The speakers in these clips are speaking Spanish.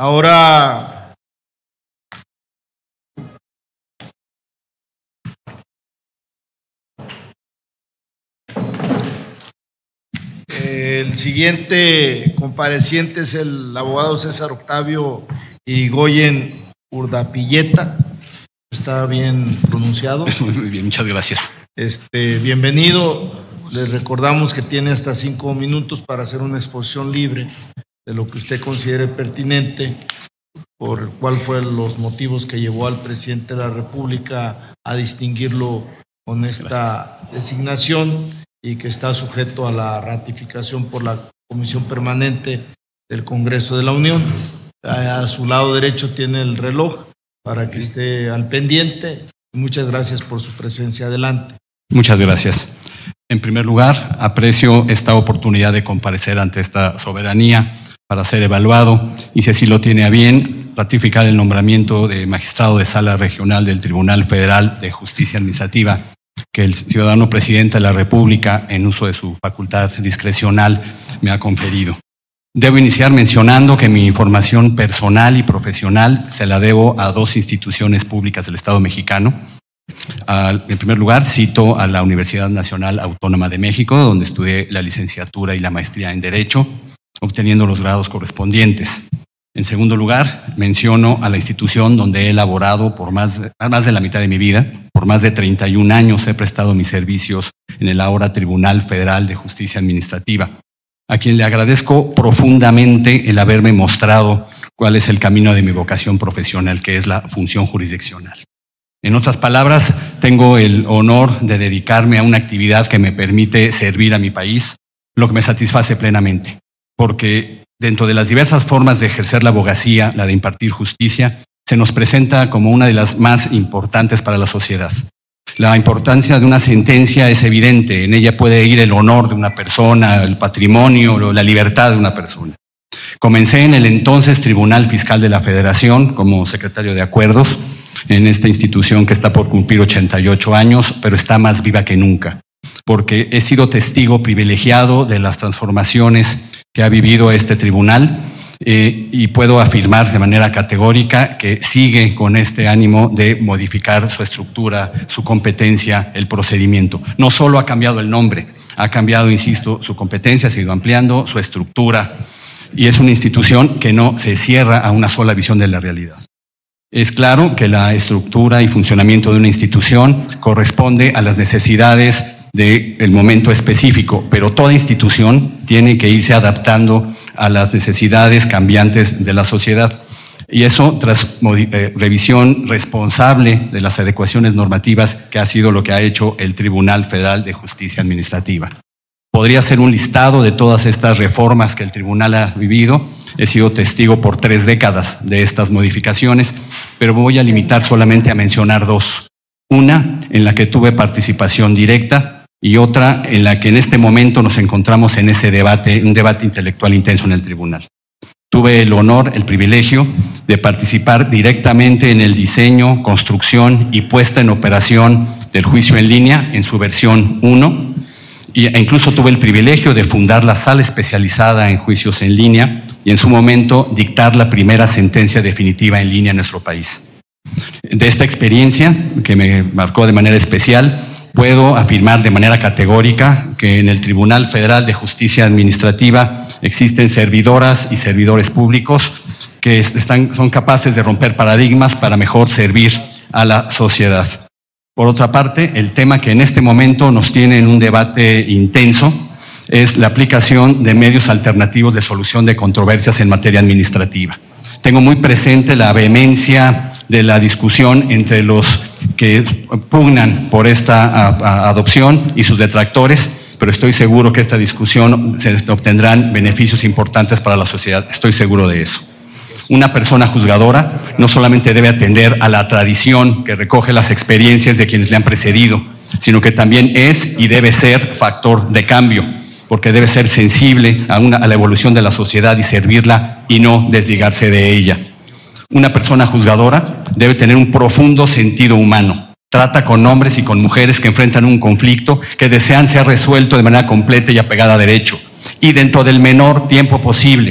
Ahora el siguiente compareciente es el abogado César Octavio Irigoyen Urdapilleta. ¿Está bien pronunciado? Muy bien, muchas gracias. Bienvenido. Les recordamos que tiene hasta 5 minutos para hacer una exposición libre de lo que usted considere pertinente, por cuál fueron los motivos que llevó al presidente de la República a distinguirlo con esta designación y que está sujeto a la ratificación por la Comisión Permanente del Congreso de la Unión. A su lado derecho tiene el reloj para que esté al pendiente. Muchas gracias por su presencia. Adelante. Muchas gracias. En primer lugar, aprecio esta oportunidad de comparecer ante esta soberanía para ser evaluado y, si así lo tiene a bien, ratificar el nombramiento de magistrado de Sala Regional del Tribunal Federal de Justicia Administrativa que el ciudadano presidente de la República, en uso de su facultad discrecional, me ha conferido. Debo iniciar mencionando que mi formación personal y profesional se la debo a 2 instituciones públicas del Estado mexicano. En primer lugar, cito a la Universidad Nacional Autónoma de México, donde estudié la licenciatura y la maestría en Derecho, obteniendo los grados correspondientes. En segundo lugar, menciono a la institución donde he elaborado por más de la mitad de mi vida. Por más de 31 años he prestado mis servicios en el ahora Tribunal Federal de Justicia Administrativa, a quien le agradezco profundamente el haberme mostrado cuál es el camino de mi vocación profesional, que es la función jurisdiccional. En otras palabras, tengo el honor de dedicarme a una actividad que me permite servir a mi país, lo que me satisface plenamente, porque dentro de las diversas formas de ejercer la abogacía, la de impartir justicia, se nos presenta como una de las más importantes para la sociedad. La importancia de una sentencia es evidente, en ella puede ir el honor de una persona, el patrimonio, la libertad de una persona. Comencé en el entonces Tribunal Fiscal de la Federación como secretario de acuerdos, en esta institución que está por cumplir 88 años, pero está más viva que nunca, porque he sido testigo privilegiado de las transformaciones que ha vivido este tribunal y puedo afirmar de manera categórica que sigue con este ánimo de modificar su estructura, su competencia, el procedimiento. No solo ha cambiado el nombre, ha cambiado, insisto, su competencia, ha ido ampliando su estructura y es una institución que no se cierra a una sola visión de la realidad. Es claro que la estructura y funcionamiento de una institución corresponde a las necesidades del momento específico, pero toda institución tiene que irse adaptando a las necesidades cambiantes de la sociedad. Y eso tras revisión responsable de las adecuaciones normativas, que ha sido lo que ha hecho el Tribunal Federal de Justicia Administrativa. Podría hacer un listado de todas estas reformas que el tribunal ha vivido. He sido testigo por 3 décadas de estas modificaciones, pero voy a limitar solamente a mencionar 2. Una en la que tuve participación directa y otra en la que en este momento nos encontramos en ese debate, un debate intelectual intenso en el tribunal. Tuve el honor, el privilegio de participar directamente en el diseño, construcción y puesta en operación del juicio en línea en su versión 1, e incluso tuve el privilegio de fundar la sala especializada en juicios en línea y en su momento dictar la primera sentencia definitiva en línea en nuestro país. De esta experiencia, que me marcó de manera especial, puedo afirmar de manera categórica que en el Tribunal Federal de Justicia Administrativa existen servidoras y servidores públicos que son capaces de romper paradigmas para mejor servir a la sociedad. Por otra parte, el tema que en este momento nos tiene en un debate intenso es la aplicación de medios alternativos de solución de controversias en materia administrativa. Tengo muy presente la vehemencia de la discusión entre los que pugnan por esta adopción y sus detractores, pero estoy seguro que esta discusión se obtendrán beneficios importantes para la sociedad, estoy seguro de eso. Una persona juzgadora no solamente debe atender a la tradición que recoge las experiencias de quienes le han precedido, sino que también es y debe ser factor de cambio, porque debe ser sensible a la evolución de la sociedad y servirla y no desligarse de ella. Una persona juzgadora debe tener un profundo sentido humano. Trata con hombres y con mujeres que enfrentan un conflicto que desean ser resuelto de manera completa y apegada a derecho y dentro del menor tiempo posible,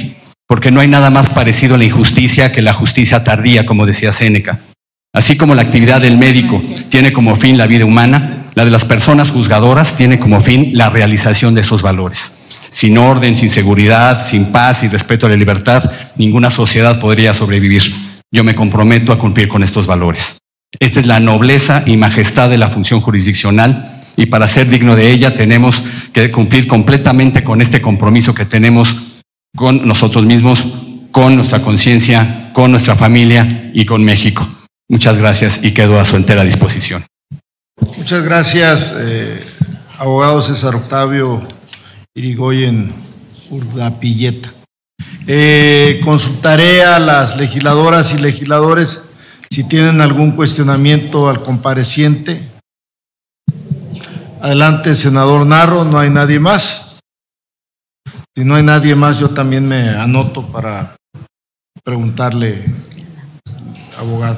porque no hay nada más parecido a la injusticia que la justicia tardía, como decía Séneca. Así como la actividad del médico tiene como fin la vida humana, la de las personas juzgadoras tiene como fin la realización de esos valores. Sin orden, sin seguridad, sin paz y respeto a la libertad, ninguna sociedad podría sobrevivir. Yo me comprometo a cumplir con estos valores. Esta es la nobleza y majestad de la función jurisdiccional, y para ser digno de ella tenemos que cumplir completamente con este compromiso que tenemos con nosotros mismos, con nuestra conciencia, con nuestra familia y con México. Muchas gracias y quedo a su entera disposición. Muchas gracias, abogado César Octavio Irigoyen Urdapilleta. Consultaré a las legisladoras y legisladores si tienen algún cuestionamiento al compareciente. Adelante, senador Narro, ¿no hay nadie más? Si no hay nadie más, yo también me anoto para preguntarle, abogado.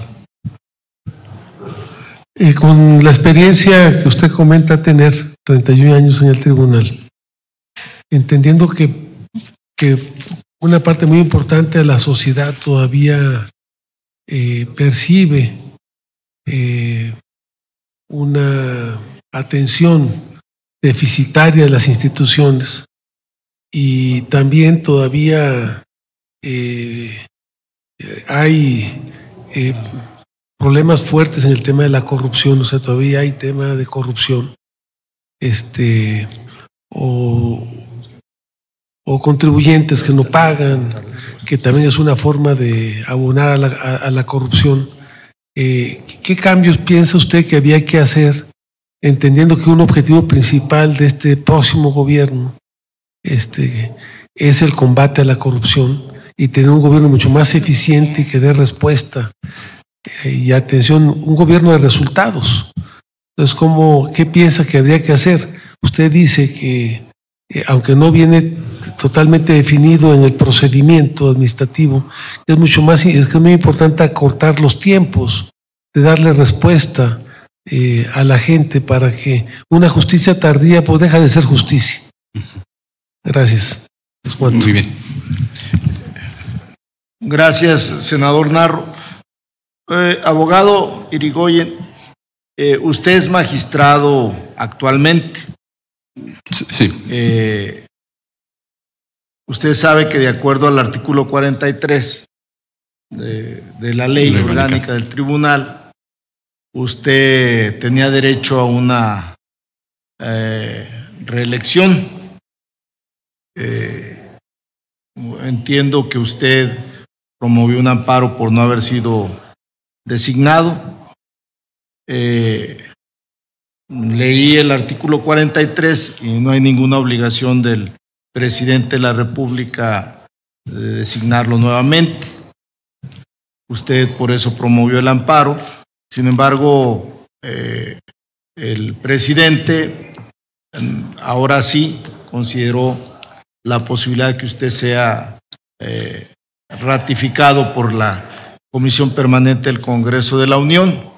Con la experiencia que usted comenta tener, 31 años en el tribunal, entendiendo que una parte muy importante de la sociedad todavía percibe una atención deficitaria de las instituciones, y también todavía hay problemas fuertes en el tema de la corrupción, o sea, todavía hay tema de corrupción, o contribuyentes que no pagan, que también es una forma de abonar a la corrupción. ¿Qué cambios piensa usted que había que hacer, entendiendo que un objetivo principal de este próximo gobierno es el combate a la corrupción y tener un gobierno mucho más eficiente y que dé respuesta y atención, un gobierno de resultados? Entonces, ¿qué piensa que habría que hacer? Usted dice que, aunque no viene totalmente definido en el procedimiento administrativo, es muy importante acortar los tiempos de darle respuesta a la gente, para que una justicia tardía pues deja de ser justicia. Gracias. Muy bien. Gracias, senador Narro. Abogado Irigoyen, usted es magistrado actualmente. Sí. Usted sabe que de acuerdo al artículo 43 de la ley orgánica del tribunal, usted tenía derecho a una reelección. Entiendo que usted promovió un amparo por no haber sido designado. Leí el artículo 43 y no hay ninguna obligación del presidente de la República de designarlo nuevamente. Usted por eso promovió el amparo. Sin embargo, el presidente ahora sí consideró la posibilidad de que usted sea ratificado por la Comisión Permanente del Congreso de la Unión.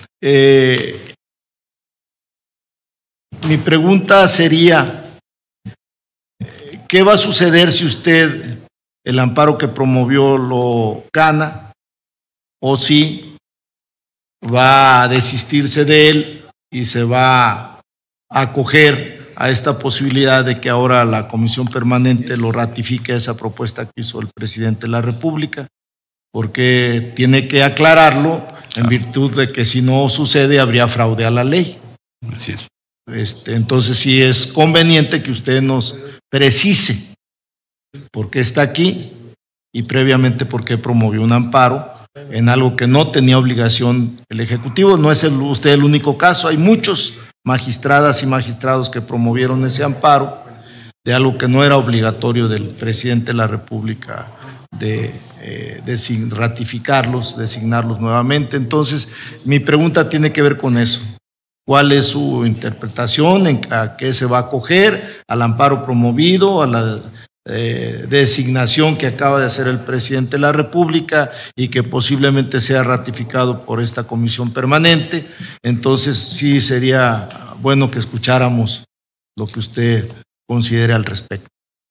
Mi pregunta sería, ¿qué va a suceder si usted el amparo que promovió lo gana, o si va a desistirse de él y se va a acoger a esta posibilidad de que ahora la Comisión Permanente lo ratifique, esa propuesta que hizo el presidente de la República? Porque tiene que aclararlo en virtud de que si no sucede habría fraude a la ley. Así es. Entonces sí es conveniente que usted nos precise por qué está aquí y previamente por qué promovió un amparo en algo que no tenía obligación el Ejecutivo. No es usted el único caso, hay muchos magistradas y magistrados que promovieron ese amparo de algo que no era obligatorio del presidente de la República de ratificarlos, designarlos nuevamente. Entonces, mi pregunta tiene que ver con eso. ¿Cuál es su interpretación? ¿A qué se va a acoger? ¿Al amparo promovido? ¿A la designación que acaba de hacer el presidente de la República y que posiblemente sea ratificado por esta comisión permanente? Entonces, sí sería bueno que escucháramos lo que usted considere al respecto.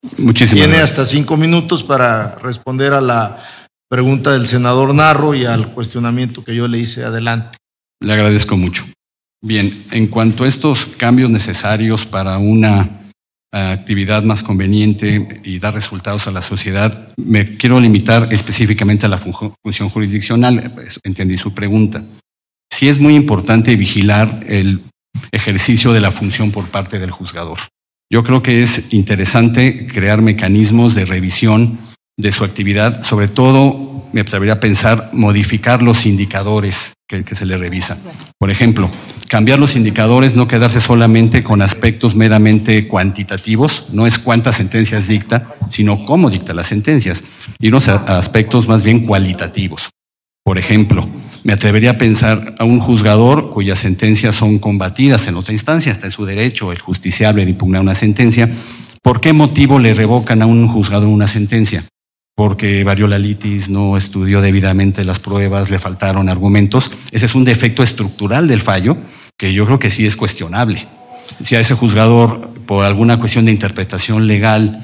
Muchísimas Tiene gracias. hasta 5 minutos para responder a la pregunta del senador Narro y al cuestionamiento que yo le hice. Adelante. Le agradezco mucho. Bien, en cuanto a estos cambios necesarios para una actividad más conveniente y dar resultados a la sociedad, me quiero limitar específicamente a la función jurisdiccional. Pues, entendí su pregunta. Sí es muy importante vigilar el ejercicio de la función por parte del juzgador. Yo creo que es interesante crear mecanismos de revisión de su actividad, sobre todo, me atrevería a pensar, modificar los indicadores que se le revisa. Por ejemplo, cambiar los indicadores, no quedarse solamente con aspectos meramente cuantitativos, no es cuántas sentencias dicta, sino cómo dicta las sentencias, irnos a aspectos más bien cualitativos. Por ejemplo, me atrevería a pensar a un juzgador cuyas sentencias son combatidas en otra instancia, está en su derecho el justiciable de impugnar una sentencia. ¿Por qué motivo le revocan a un juzgador una sentencia? Porque varió la litis, no estudió debidamente las pruebas, le faltaron argumentos. Ese es un defecto estructural del fallo que yo creo que sí es cuestionable. Si a ese juzgador, por alguna cuestión de interpretación legal,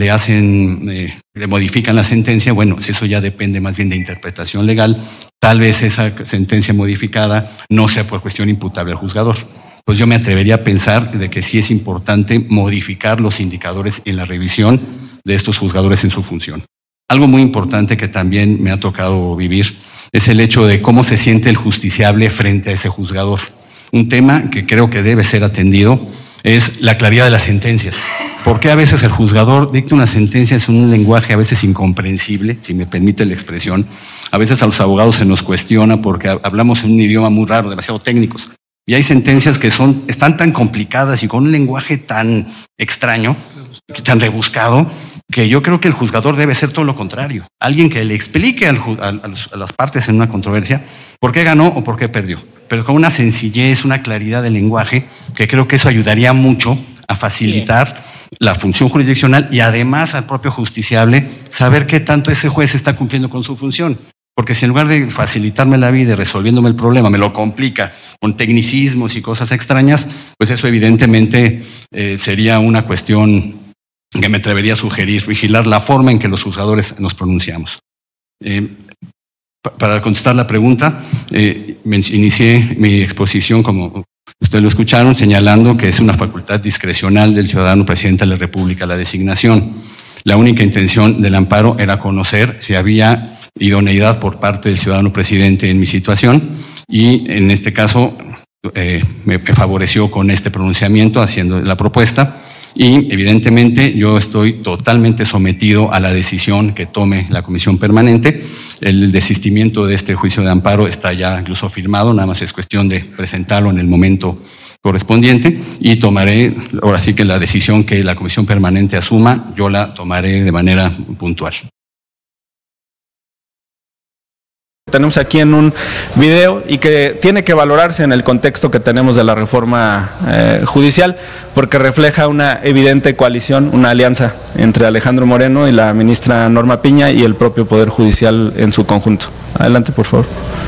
le modifican la sentencia, bueno, si eso ya depende más bien de interpretación legal, tal vez esa sentencia modificada no sea por cuestión imputable al juzgador. Pues yo me atrevería a pensar de que sí es importante modificar los indicadores en la revisión de estos juzgadores en su función. Algo muy importante que también me ha tocado vivir es el hecho de cómo se siente el justiciable frente a ese juzgador. Un tema que creo que debe ser atendido es la claridad de las sentencias. ¿Por qué a veces el juzgador dicta una sentencia en un lenguaje a veces incomprensible, si me permite la expresión? A veces a los abogados se nos cuestiona porque hablamos en un idioma muy raro, demasiado técnicos. Y hay sentencias que están tan complicadas y con un lenguaje tan extraño, tan rebuscado, que yo creo que el juzgador debe ser todo lo contrario. Alguien que le explique a las partes en una controversia por qué ganó o por qué perdió, pero con una sencillez, una claridad de lenguaje, que creo que eso ayudaría mucho a facilitar la función jurisdiccional y además al propio justiciable saber qué tanto ese juez está cumpliendo con su función. Porque si en lugar de facilitarme la vida y resolviéndome el problema, me lo complica con tecnicismos y cosas extrañas, pues eso evidentemente sería una cuestión que me atrevería a sugerir, vigilar la forma en que los juzgadores nos pronunciamos. Para contestar la pregunta, inicié mi exposición, como ustedes lo escucharon, señalando que es una facultad discrecional del ciudadano presidente de la República la designación. La única intención del amparo era conocer si había idoneidad por parte del ciudadano presidente en mi situación y en este caso me favoreció con este pronunciamiento haciendo la propuesta. Y evidentemente yo estoy totalmente sometido a la decisión que tome la comisión permanente. El desistimiento de este juicio de amparo está ya incluso firmado, nada más es cuestión de presentarlo en el momento correspondiente y tomaré, ahora sí que la decisión que la comisión permanente asuma, yo la tomaré de manera puntual. Tenemos aquí en un video y que tiene que valorarse en el contexto que tenemos de la reforma judicial, porque refleja una evidente coalición, una alianza entre Alejandro Moreno y la ministra Norma Piña y el propio Poder Judicial en su conjunto. Adelante, por favor.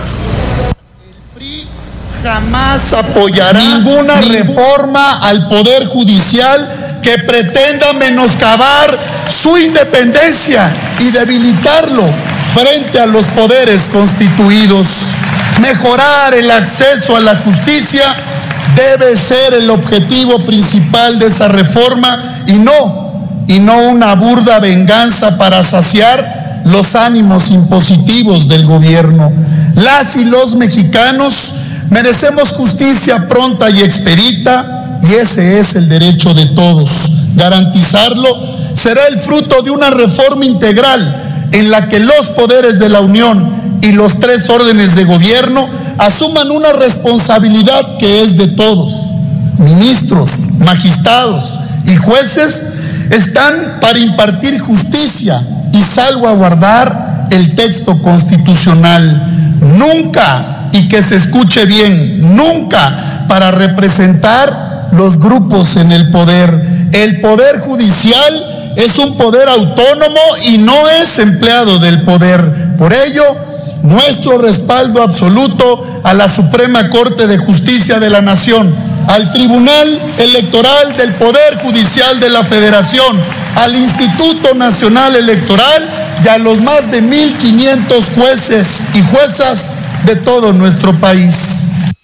Jamás apoyará ninguna reforma al Poder Judicial que pretenda menoscabar su independencia y debilitarlo frente a los poderes constituidos. Mejorar el acceso a la justicia debe ser el objetivo principal de esa reforma y no una burda venganza para saciar los ánimos impositivos del gobierno. Las y los mexicanos merecemos justicia pronta y expedita, y ese es el derecho de todos. Garantizarlo será el fruto de una reforma integral en la que los poderes de la Unión y los 3 órdenes de gobierno asuman una responsabilidad que es de todos. Ministros, magistrados y jueces están para impartir justicia y salvaguardar el texto constitucional. Nunca, y que se escuche bien, nunca para representar los grupos en el poder. El Poder Judicial es un poder autónomo y no es empleado del poder. Por ello, nuestro respaldo absoluto a la Suprema Corte de Justicia de la Nación, al Tribunal Electoral del Poder Judicial de la Federación, al Instituto Nacional Electoral y a los más de 1,500 jueces y juezas de todo nuestro país.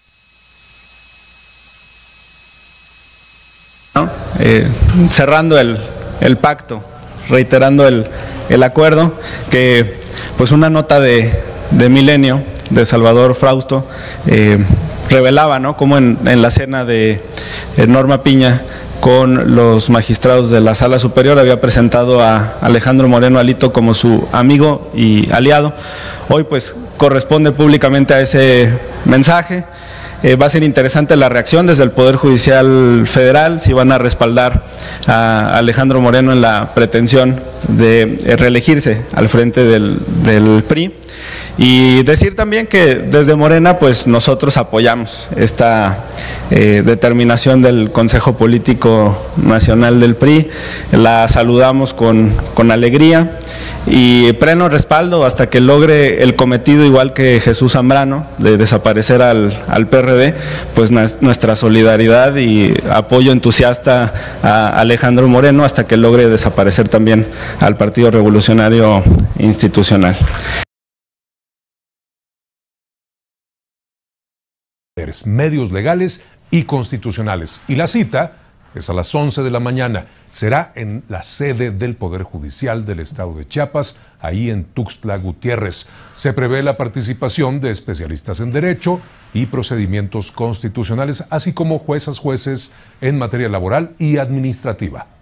Cerrando el pacto, reiterando el acuerdo, que pues una nota de Milenio de Salvador Frausto revelaba, ¿no?, cómo en la cena de Norma Piña con los magistrados de la Sala Superior había presentado a Alejandro Moreno Alito como su amigo y aliado. Hoy pues corresponde públicamente a ese mensaje. Va a ser interesante la reacción desde el Poder Judicial Federal, si van a respaldar a Alejandro Moreno en la pretensión de reelegirse al frente del PRI. Y decir también que desde Morena pues nosotros apoyamos esta determinación del Consejo Político Nacional del PRI, la saludamos con alegría y pleno respaldo hasta que logre el cometido, igual que Jesús Zambrano, de desaparecer al PRD, pues nuestra solidaridad y apoyo entusiasta a Alejandro Moreno hasta que logre desaparecer también al Partido Revolucionario Institucional. Medios legales y constitucionales. Y la cita es a las 11 de la mañana. Será en la sede del Poder Judicial del Estado de Chiapas, ahí en Tuxtla Gutiérrez. Se prevé la participación de especialistas en Derecho y procedimientos constitucionales, así como jueces en materia laboral y administrativa.